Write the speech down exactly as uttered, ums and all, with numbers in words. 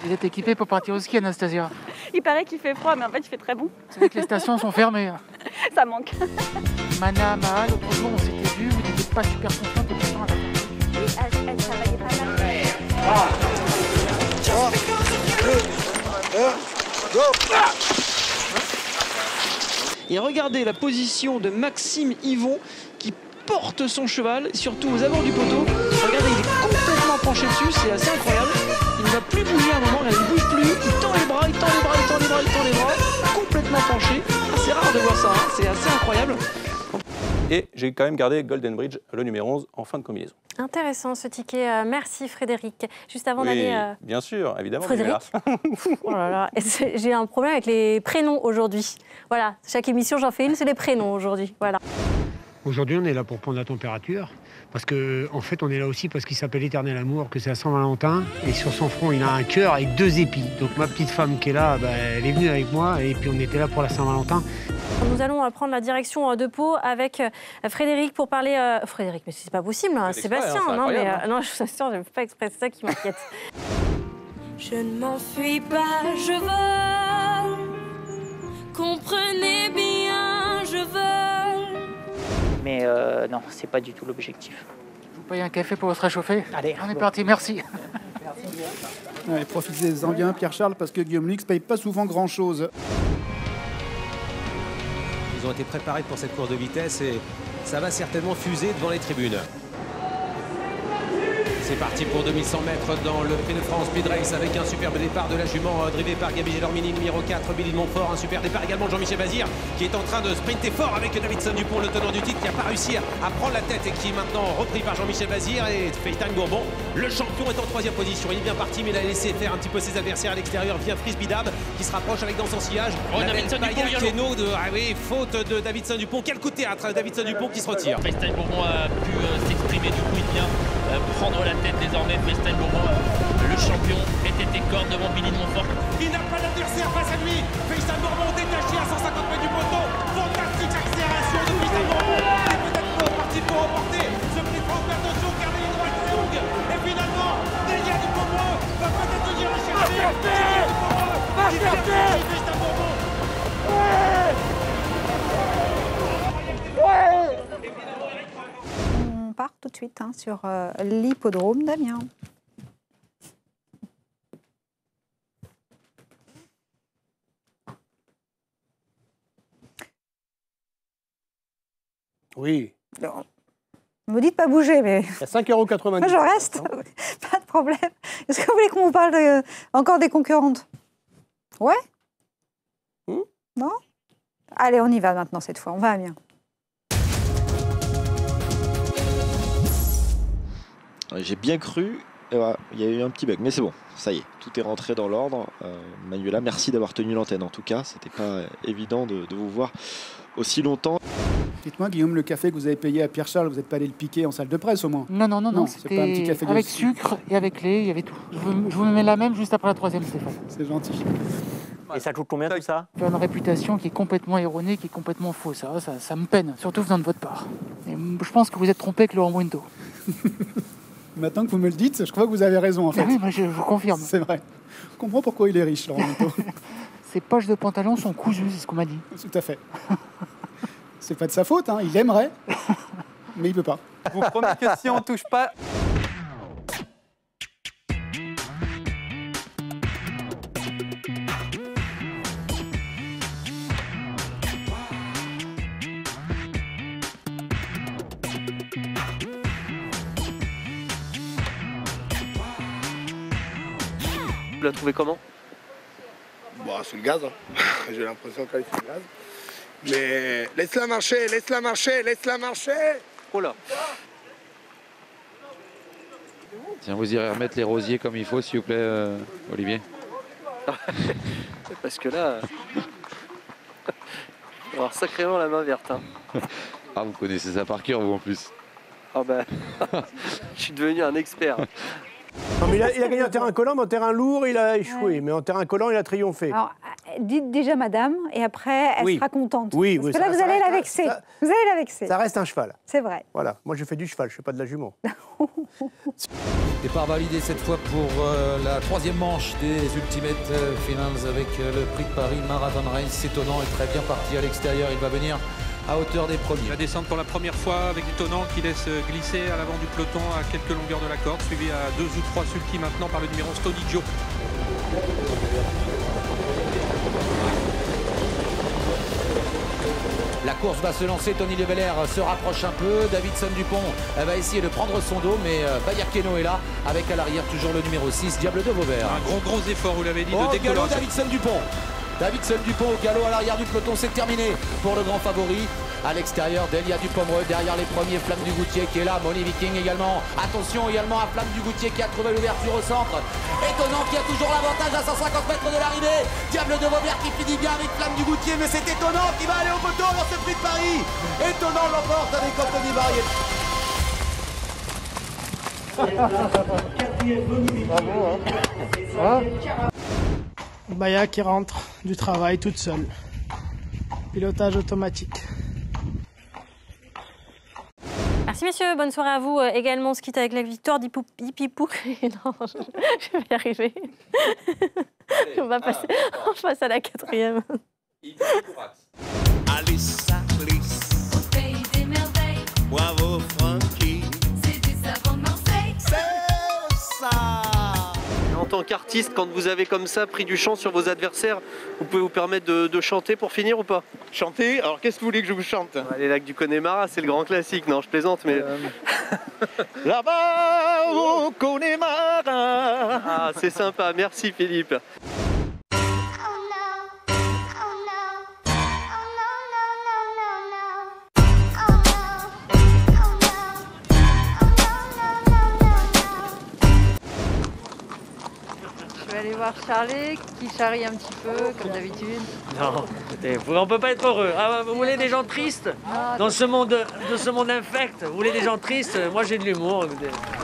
Vous êtes équipée pour partir au ski, Anastasia? Il paraît qu'il fait froid, mais en fait, il fait très bon. C'est vrai que les stations sont fermées. Ça manque. Mana, Maha, l'autre jour, on s'était vu, vous n'étiez pas super confiante et pourtant à la fin. Oui, elle, elle travaillait pas mal. Ah. Et regardez la position de Maxime Yvon qui porte son cheval, surtout aux abords du poteau. Regardez, il est complètement penché dessus, c'est assez incroyable. Il ne va plus bouger à un moment, il ne bouge plus, il tend les bras, il tend les bras, il tend les bras, il tend les bras, complètement penché. C'est rare de voir ça, hein. C'est assez incroyable. Et j'ai quand même gardé Golden Bridge, le numéro onze, en fin de combinaison. Intéressant ce ticket. Euh, merci Frédéric. Juste avant Oui, d'aller... Euh... bien sûr, évidemment. Frédéric oh là là, j'ai un problème avec les prénoms aujourd'hui. Voilà, chaque émission j'en fais une, c'est les prénoms aujourd'hui. Voilà. Aujourd'hui on est là pour prendre la température. Parce qu'en en fait, on est là aussi parce qu'il s'appelle Éternel Amour, que c'est à Saint-Valentin. Et sur son front, il a un cœur avec deux épis. Donc ma petite femme qui est là, bah, elle est venue avec moi. Et puis on était là pour la Saint-Valentin. Nous allons prendre la direction de Pau avec Frédéric pour parler... Euh... Frédéric, mais c'est pas possible, hein, Sébastien. Hein, non, mais, hein. euh, non, je vous assure, je ne fais pas exprès, c'est ça qui m'inquiète. Je ne m'enfuis pas, je vole. Comprenez bien, je vole. Mais euh, non, c'est pas du tout l'objectif. Je vous paye un café pour se réchauffer. Allez, on est parti, merci. Ouais, profitez-en bien, Pierre-Charles, parce que Guillaume Lix paye pas souvent grand-chose. Ils ont été préparés pour cette course de vitesse et ça va certainement fuser devant les tribunes. C'est parti pour deux mille cent mètres dans le Prix de France Speed Race avec un superbe départ de la jument euh, drivé par Gabi Gelormini, numéro quatre, Billy de Montfort. Un super départ également de Jean-Michel Bazir qui est en train de sprinter fort avec Davidson Dupont, le tenant du titre, qui n'a pas réussi à, à prendre la tête et qui est maintenant repris par Jean-Michel Bazir. Et FaceTime Bourbon, le champion, est en troisième position. Il est bien parti, mais il a laissé faire un petit peu ses adversaires à l'extérieur via Frisbee Dab qui se rapproche avec dans son sillage. Oh, la Davidson belle Dupont, Kéno de ah oui, faute de Davidson Dupont. Quel coup de théâtre, Davidson Dupont qui se retire. FaceTime Bourbon a pu euh, s'exprimer, du coup il vient euh, prendre la tête désormais. FaceTime Bourbon, euh, le champion, était des cordes devant Billy de Montfort. Il n'a pas d'adversaire face à lui. FaceTime Bourbon détaché à cent cinquante mètres du poteau. Fantastique accélération de FaceTime Bourbon. Il est peut-être parti pour remporter ce prix de France Bertoccio car il est droite très longue. Et finalement, Delia du Pomereux va peut-être venir le chercher. Delia du Pomereux qui vient chercher FaceTime Bourbon. On part tout de suite hein, sur euh, l'hippodrome d'Amiens. Oui. Non. Vous me dites pas bouger, mais... Il y a cinq euros quatre-vingt-dix. Moi, je reste. Pas de problème. Est-ce que vous voulez qu'on vous parle de, encore des concurrentes? Ouais hmm Non? Allez, on y va maintenant cette fois. On va à Amiens. J'ai bien cru, voilà, il y a eu un petit bug, mais c'est bon, ça y est, tout est rentré dans l'ordre. Euh, Manuela, merci d'avoir tenu l'antenne en tout cas, c'était pas évident de, de vous voir aussi longtemps. Dites-moi, Guillaume, le café que vous avez payé à Pierre-Charles, vous n'êtes pas allé le piquer en salle de presse au moins? Non, non, non, non, c'est pas un petit café avec de... sucre et avec lait, il y avait tout. Je vous, je vous mets la même juste après la troisième, Stéphane. C'est gentil. Et ça coûte combien tout ça? Une réputation qui est complètement erronée, qui est complètement fausse. Ça, ça, ça me peine, surtout venant de votre part. Et je pense que vous êtes trompé avec Laurent Winto. Maintenant que vous me le dites, je crois que vous avez raison en fait. Ah oui, moi, je vous confirme. C'est vrai. Je comprends pourquoi il est riche, Laurent Winto. Ses poches de pantalon sont cousues, c'est ce qu'on m'a dit. Tout à fait. C'est pas de sa faute, hein. Il aimerait, mais il peut pas. Je vous promets que si on touche pas... Vous la trouvez comment? Bon, c'est le gaz. Hein. J'ai l'impression qu'elle est sur le gaz. Mais laisse-la marcher, laisse-la marcher, laisse-la marcher. Oh là. Tiens, vous irez remettre les rosiers comme il faut, s'il vous plaît, euh, Olivier. Parce que là... Alors sacrément la main verte. Hein. Ah, vous connaissez ça par cœur, vous, en plus. Ah ben... Je suis devenu un expert. Non, mais il, a, il a gagné en terrain collant, mais en terrain lourd, il a échoué. Ouais. Mais en terrain collant, il a triomphé. Alors, dites déjà madame, et après, elle Oui. sera contente. Oui, Parce oui, que ça- là, vous ça allez reste- la vexer. ça- Vous allez la vexer. Ça reste un cheval. C'est vrai. Voilà, moi je fais du cheval, je fais pas de la jument. Départ validé cette fois pour euh, la troisième manche des Ultimate euh, Finals avec euh, le prix de Paris Marathon Race. Étonnant et très bien parti à l'extérieur. Il va venir à hauteur des premiers. Il va descendre pour la première fois avec du Tonnant qui laisse glisser à l'avant du peloton à quelques longueurs de la corde, suivi à deux ou trois sulky maintenant par le numéro Stony Joe. La course va se lancer, Tony Leveller se rapproche un peu, Davidson Dupont va essayer de prendre son dos, mais Bayakeno est là, avec à l'arrière toujours le numéro six, Diable de Vauvert. Un gros gros effort, vous l'avez dit, Oh, de galop décollage. Davidson Dupont. Davidson Dupont au galop à l'arrière du peloton, c'est terminé pour le grand favori. À l'extérieur, Delia Dupomereux derrière les premiers, Flamme du Goutier qui est là, Molly Viking également. Attention également à Flamme du Goutier qui a trouvé l'ouverture au centre. Étonnant qui a toujours l'avantage à cent cinquante mètres de l'arrivée. Diable de Vauvert qui finit bien avec Flamme du Goutier, mais c'est Étonnant qui va aller au poteau dans ce prix de Paris. Étonnant l'emporte avec Anthony Barrier. Baya qui rentre du travail toute seule. Pilotage automatique. Merci messieurs, bonne soirée à vous. Euh, également, on se quitte avec la victoire d'Hippipou. Non, je, je vais y arriver. On va passer, on passe à la quatrième. Alice, Alice. Au pays des merveilles. Bravo Francky. C'est des savants de Marseille. C'est ça. En tant qu'artiste, quand vous avez comme ça pris du chant sur vos adversaires, vous pouvez vous permettre de, de chanter pour finir ou pas? Chanter? Alors qu'est-ce que vous voulez que je vous chante? Les lacs du Connemara, c'est le grand classique. Non, je plaisante, mais... Euh... Là-bas au Connemara. Ah, c'est sympa. Merci Philippe. Je vais aller voir Charlie qui charrie un petit peu, comme d'habitude. Non, écoutez, on peut pas être heureux. Ah, vous voulez des gens tristes? Dans ce monde, de ce monde infect, vous voulez des gens tristes? Moi j'ai de l'humour. écoutez.